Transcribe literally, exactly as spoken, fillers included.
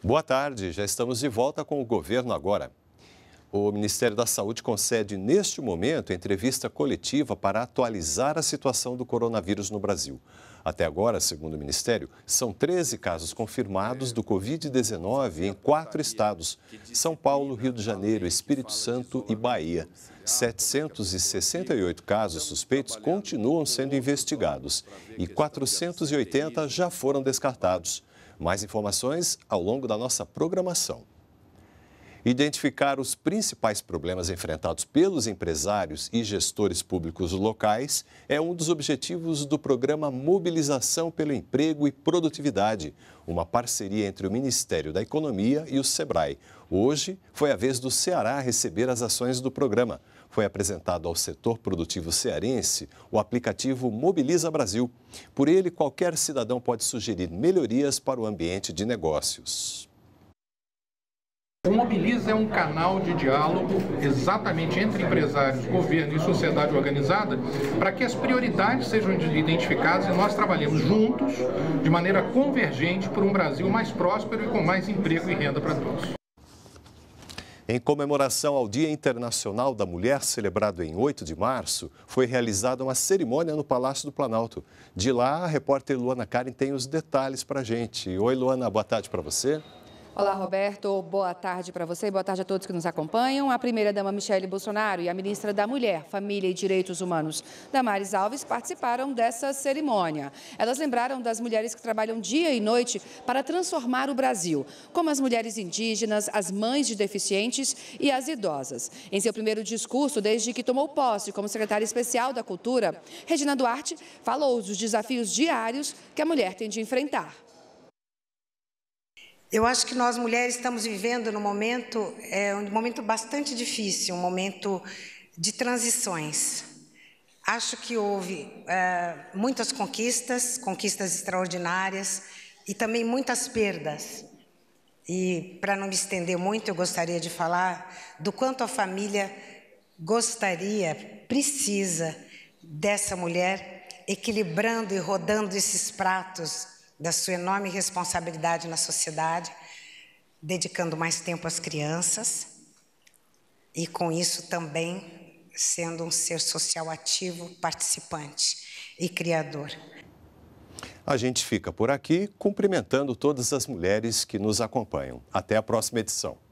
Boa tarde, já estamos de volta com o Governo Agora. O Ministério da Saúde concede, neste momento, entrevista coletiva para atualizar a situação do coronavírus no Brasil. Até agora, segundo o Ministério, são treze casos confirmados do covid dezenove em quatro estados: São Paulo, Rio de Janeiro, Espírito Santo e Bahia. setecentos e sessenta e oito casos suspeitos continuam sendo investigados e quatrocentos e oitenta já foram descartados. Mais informações ao longo da nossa programação. Identificar os principais problemas enfrentados pelos empresários e gestores públicos locais é um dos objetivos do programa Mobilização pelo Emprego e Produtividade, uma parceria entre o Ministério da Economia e o SEBRAE. Hoje foi a vez do Ceará receber as ações do programa. Foi apresentado ao setor produtivo cearense o aplicativo Mobiliza Brasil. Por ele, qualquer cidadão pode sugerir melhorias para o ambiente de negócios. O Mobiliza é um canal de diálogo exatamente entre empresários, governo e sociedade organizada para que as prioridades sejam identificadas e nós trabalhemos juntos, de maneira convergente, por um Brasil mais próspero e com mais emprego e renda para todos. Em comemoração ao Dia Internacional da Mulher, celebrado em oito de março, foi realizada uma cerimônia no Palácio do Planalto. De lá, a repórter Luana Karen tem os detalhes para a gente. Oi, Luana, boa tarde para você. Olá, Roberto. Boa tarde para você e boa tarde a todos que nos acompanham. A primeira-dama Michele Bolsonaro e a ministra da Mulher, Família e Direitos Humanos, Damares Alves, participaram dessa cerimônia. Elas lembraram das mulheres que trabalham dia e noite para transformar o Brasil, como as mulheres indígenas, as mães de deficientes e as idosas. Em seu primeiro discurso, desde que tomou posse como secretária especial da Cultura, Regina Duarte falou dos desafios diários que a mulher tem de enfrentar. Eu acho que nós mulheres estamos vivendo num momento, é, um momento bastante difícil, um momento de transições. Acho que houve é, muitas conquistas, conquistas extraordinárias e também muitas perdas. E, para não me estender muito, eu gostaria de falar do quanto a família gostaria, precisa dessa mulher equilibrando e rodando esses pratos da sua enorme responsabilidade na sociedade, dedicando mais tempo às crianças e, com isso, também sendo um ser social ativo, participante e criador. A gente fica por aqui cumprimentando todas as mulheres que nos acompanham. Até a próxima edição.